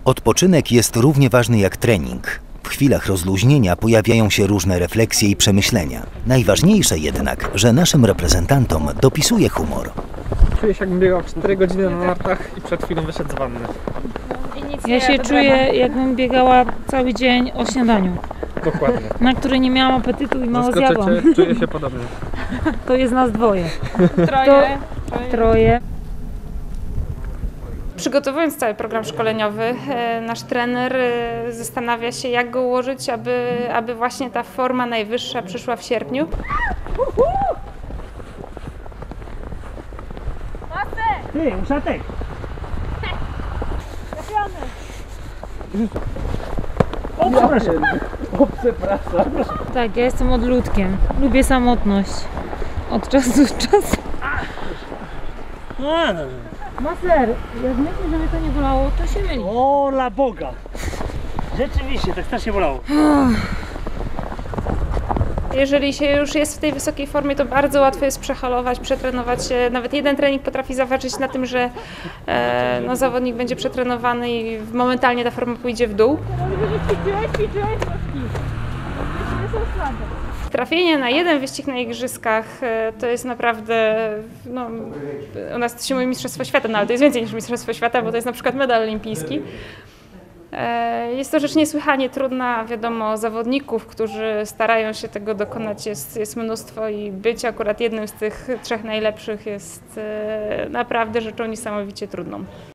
Odpoczynek jest równie ważny jak trening. W chwilach rozluźnienia pojawiają się różne refleksje i przemyślenia. Najważniejsze jednak, że naszym reprezentantom dopisuje humor. Czuję się, jakbym biegał 4 godziny na nartach i przed chwilą wyszedł z wanny. Ja się czuję, jakbym biegała cały dzień o śniadaniu, Dokładnie. na który nie miałam apetytu i mało zjadłam. Zaskoczycie, czuję się podobnie. To jest nas dwoje. Troje. Przygotowując cały program szkoleniowy, nasz trener zastanawia się, jak go ułożyć, aby właśnie ta forma najwyższa przyszła w sierpniu. Ty, uszatek! O, przepraszam! O, przepraszam. Tak, ja jestem odludkiem. Lubię samotność. Od czasu do czasu. A, no. Maser, jak myślisz, że mnie to nie bolało, to się myli. O, la Boga! Rzeczywiście, tak strasznie bolało. Jeżeli się już jest w tej wysokiej formie, to bardzo łatwo jest przehalować, przetrenować się. Nawet jeden trening potrafi zaważyć na tym, że zawodnik będzie przetrenowany i momentalnie ta forma pójdzie w dół. Trafienie na jeden wyścig na igrzyskach to jest naprawdę, u nas to się mówi Mistrzostwo Świata, no ale to jest więcej niż Mistrzostwo Świata, bo to jest na przykład medal olimpijski. Jest to rzecz niesłychanie trudna, wiadomo, zawodników, którzy starają się tego dokonać, jest mnóstwo i być akurat jednym z tych 3 najlepszych jest naprawdę rzeczą niesamowicie trudną.